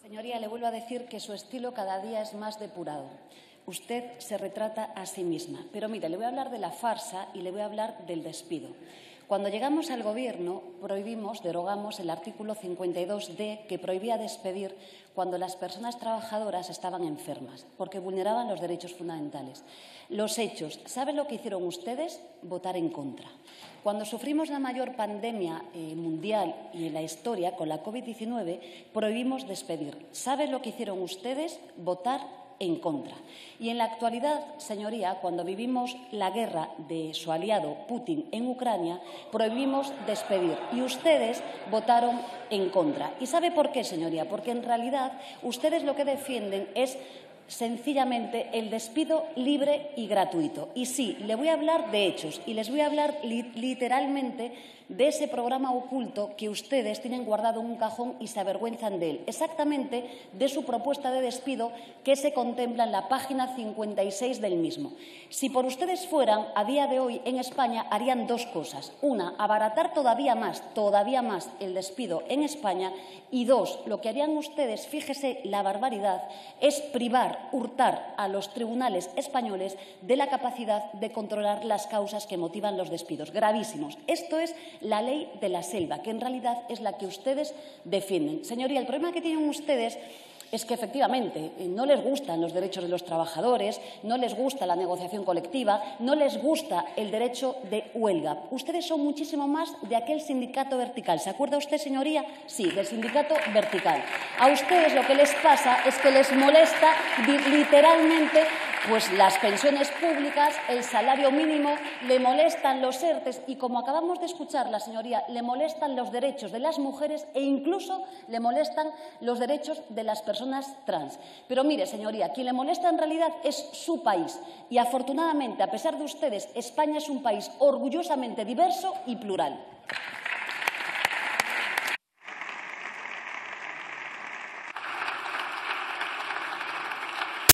Señoría, le vuelvo a decir que su estilo cada día es más depurado. Usted se retrata a sí misma. Pero mire, le voy a hablar de la farsa y le voy a hablar del despido. Cuando llegamos al Gobierno, derogamos el artículo 52D que prohibía despedir cuando las personas trabajadoras estaban enfermas, porque vulneraban los derechos fundamentales. Los hechos, ¿saben lo que hicieron ustedes? Votar en contra. Cuando sufrimos la mayor pandemia mundial y en la historia, con la COVID-19, prohibimos despedir. ¿Saben lo que hicieron ustedes? Votar en contra. Y en la actualidad, señoría, cuando vivimos la guerra de su aliado Putin en Ucrania, prohibimos despedir y ustedes votaron en contra. ¿Y sabe por qué, señoría? Porque en realidad ustedes lo que defienden es sencillamente el despido libre y gratuito. Y sí, le voy a hablar de hechos y les voy a hablar literalmente de ese programa oculto que ustedes tienen guardado en un cajón y se avergüenzan de él. Exactamente de su propuesta de despido que se contempla en la página 56 del mismo. Si por ustedes fueran, a día de hoy en España harían dos cosas. Una, abaratar todavía más el despido en España. Y dos, lo que harían ustedes, fíjese la barbaridad, es hurtar a los tribunales españoles de la capacidad de controlar las causas que motivan los despidos. Gravísimos. Esto es la ley de la selva, que en realidad es la que ustedes defienden. Señoría, el problema que tienen ustedes es que, efectivamente, no les gustan los derechos de los trabajadores, no les gusta la negociación colectiva, no les gusta el derecho de huelga. Ustedes son muchísimo más de aquel sindicato vertical. ¿Se acuerda usted, señoría? Sí, del sindicato vertical. A ustedes lo que les pasa es que les molesta literalmente pues las pensiones públicas, el salario mínimo, le molestan los ERTEs y, como acabamos de escuchar la señoría, le molestan los derechos de las mujeres e incluso le molestan los derechos de las personas trans. Pero mire, señoría, quien le molesta en realidad es su país y, afortunadamente, a pesar de ustedes, España es un país orgullosamente diverso y plural.